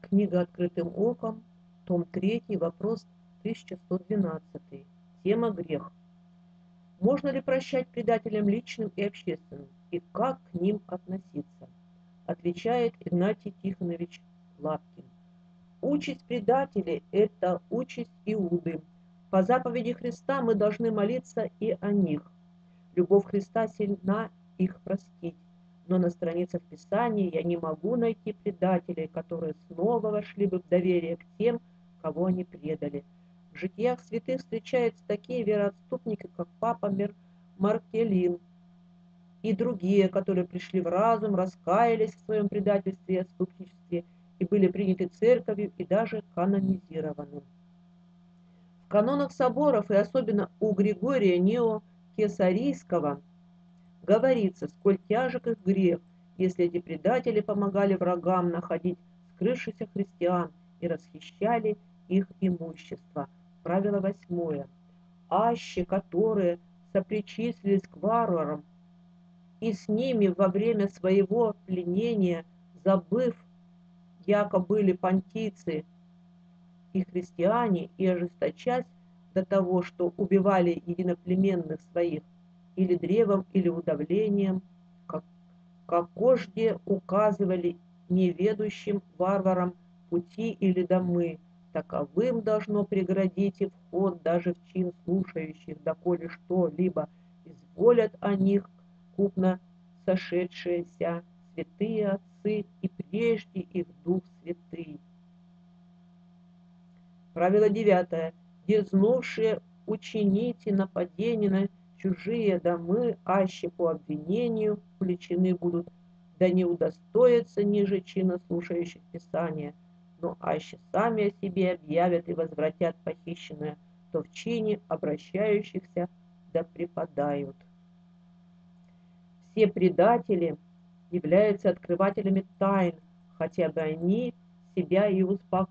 Книга «Открытым оком», том 3, вопрос 1112. Тема «Грех». Можно ли прощать предателям личным и общественным, и как к ним относиться? Отвечает Игнатий Тихонович Лапкин. Участь предателей– это участь Иуды. По заповеди Христа мы должны молиться и о них. Любовь Христа сильна их простить. Но на страницах Писания я не могу найти предателей, которые снова вошли бы в доверие к тем, кого они предали. В житиях святых встречаются такие вероотступники, как папа Маркелин и другие, которые пришли в разум, раскаялись в своем предательстве и отступничестве и были приняты церковью и даже канонизированы. В канонах соборов и особенно у Григория Нео-Кесарийского говорится, сколь тяжек их грех, если эти предатели помогали врагам находить скрывшихся христиан и расхищали их имущество. Правило 8. Аще, которые сопричислились к варварам, и с ними во время своего пленения, забыв, яко были понтийцы и христиане, и ожесточась до того, что убивали единоплеменных своих, или древом, или удавлением, как кожде указывали неведущим варварам пути или домы, таковым должно преградить и вход даже в чин слушающих, доколе что-либо изволят о них купно сошедшиеся святые отцы и прежде их Дух Святый. Правило 9. Дерзнувшие учините нападение на чужие домы, аще по обвинению увлечены будут, да не удостоятся ниже чина слушающих Писания, но аще сами о себе объявят и возвратят похищенное, то в чине обращающихся да преподают. Все предатели являются открывателями тайн, хотя бы они себя и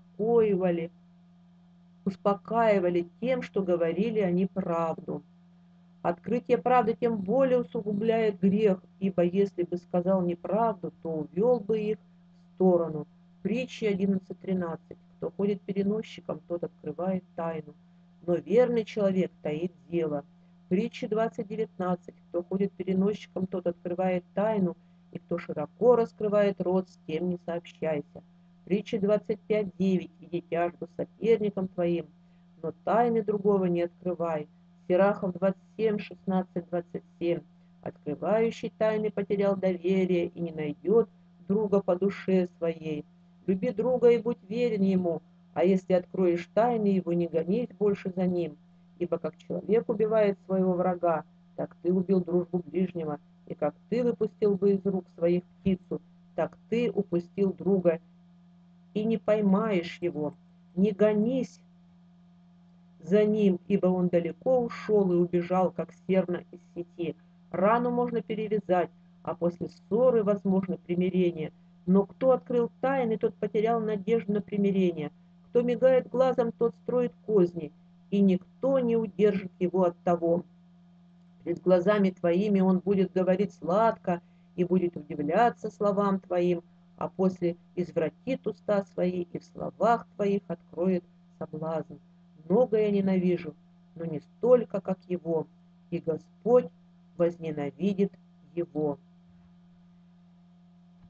успокаивали тем, что говорили они правду. Открытие правды тем более усугубляет грех, ибо если бы сказал неправду, то увел бы их в сторону. Притча 11:13. Кто ходит переносчиком, тот открывает тайну, но верный человек таит дело. Притча 20:19. Кто ходит переносчиком, тот открывает тайну, и кто широко раскрывает рот, с тем не сообщайся. Притча 25:9. Иди тяжбу с соперником твоим, но тайны другого не открывай. Сирахов 27:16-27. Открывающий тайны потерял доверие и не найдет друга по душе своей. Люби друга и будь верен ему, а если откроешь тайны его, не гонись больше за ним. Ибо как человек убивает своего врага, так ты убил дружбу ближнего, и как ты выпустил бы из рук своих птицу, так ты упустил друга, и не поймаешь его. Не гонись за ним, ибо он далеко ушел и убежал, как серна из сети. Рану можно перевязать, а после ссоры возможно примирение. Но кто открыл тайны, тот потерял надежду на примирение. Кто мигает глазом, тот строит козни, и никто не удержит его от того. Пред глазами твоими он будет говорить сладко и будет удивляться словам твоим, а после извратит уста свои и в словах твоих откроет соблазн. Многое ненавижу, но не столько, как его, и Господь возненавидит его.